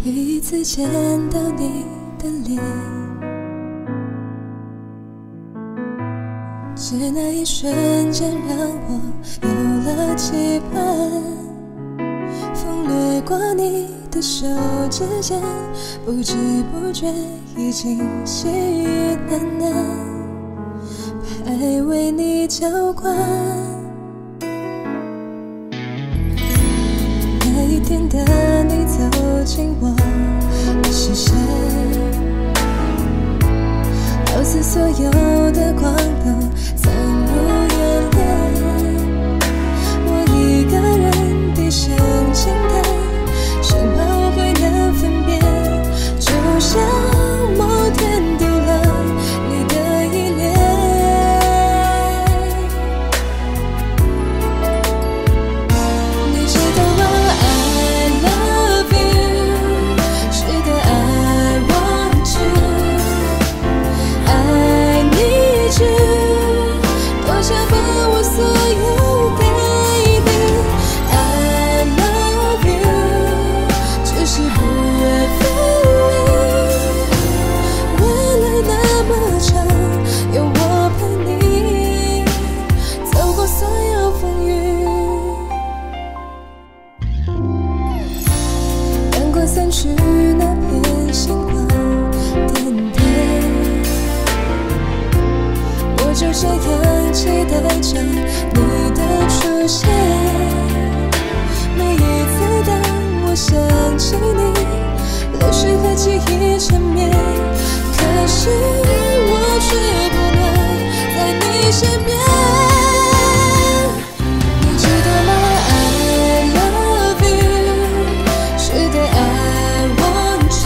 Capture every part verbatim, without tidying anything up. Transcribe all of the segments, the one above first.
第一次见到你的脸，只那一瞬间让我有了期盼。风掠过你的手指间，不知不觉已经细雨喃喃，还为你浇灌。那一天的你走进我的视线，好似所有的光都散入眼帘。我一个人低声轻叹，生怕我会难分辨，就像某天丢了你的依恋。你知道吗 ？I love you， 是的 I want you。I need you， 多想把我所有给你。I love you， 只是不愿分离。未来那么长，有我陪你走过所有风雨。阳光散去那片星光点点，我就这样期待着你的出现。每一次当我想起你，泪水和记忆缠绵，可是我却不能在你身边。你知道吗 ？I love you， 是的 I want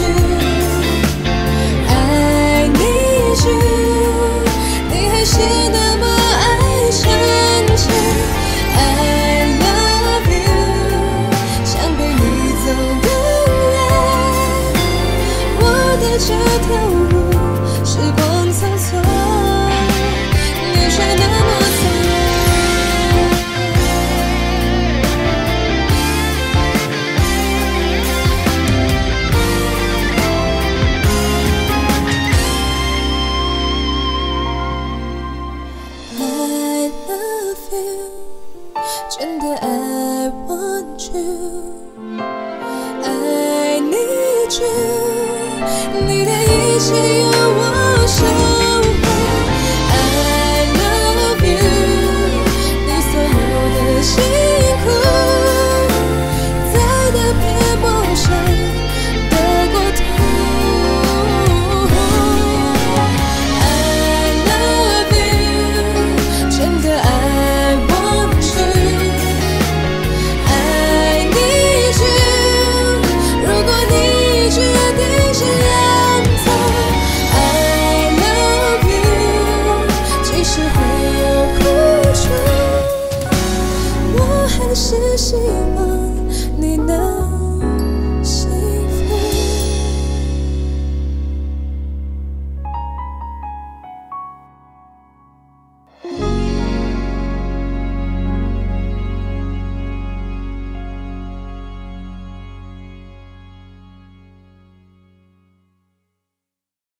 you。I need you， 你还是那么爱深切。I love you， 想陪你走更远。我的这条路，时光匆匆，你却那么残忍。I love you， 真的 I want you。I need you， 你的一切由我守护。I love you， 你所有的辛苦，在那片陌生的国土。I love you， 真的 I want you。I need you， 如果你决定这样做。I love you， 即使会有苦楚，我还是希望你能